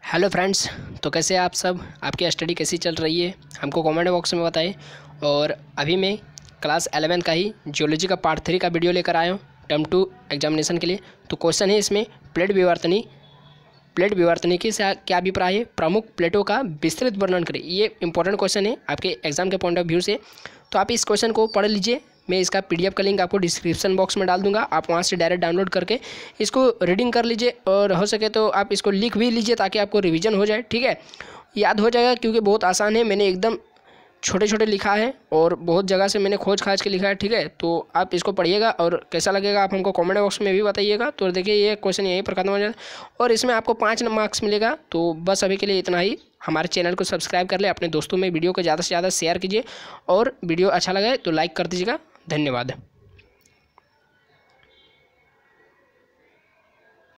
Hello friends, तो कैसे हैं आप सब। आपकी स्टडी कैसी चल रही है हमको कमेंट बॉक्स में बताइए। और अभी मैं क्लास 11 का ही जियोलॉजी का पार्ट 3 का वीडियो लेकर आया हूँ टर्म 2 एग्जामिनेशन के लिए। तो क्वेश्चन है इसमें प्लेट विवर्तनी की से क्या अभिप्राय है, प्रमुख प्लेटों का विस्तृत वर्णन करें। ये इंपॉर्टेंट क्वेश्चन है आपके एग्जाम के पॉइंट ऑफ व्यू से। तो आप इस क्वेश्चन को पढ़ लीजिए। मैं इसका PDF का लिंक आपको डिस्क्रिप्शन बॉक्स में डाल दूंगा, आप वहाँ से डायरेक्ट डाउनलोड करके इसको रीडिंग कर लीजिए। और हो सके तो आप इसको लिख भी लीजिए ताकि आपको रिवीजन हो जाए, ठीक है, याद हो जाएगा। क्योंकि बहुत आसान है, मैंने एकदम छोटे छोटे लिखा है और बहुत जगह से मैंने खोज खाज के लिखा है, ठीक है। तो आप इसको पढ़िएगा और कैसा लगेगा आप हमको कमेंट बॉक्स में भी बताइएगा। तो देखिए ये क्वेश्चन यहीं पर खत्म हो जाए और इसमें आपको 5 मार्क्स मिलेगा। तो बस अभी के लिए इतना ही। हमारे चैनल को सब्सक्राइब कर ले, अपने दोस्तों में वीडियो को ज़्यादा से ज़्यादा शेयर कीजिए और वीडियो अच्छा लगे तो लाइक कर दीजिएगा। धन्यवाद।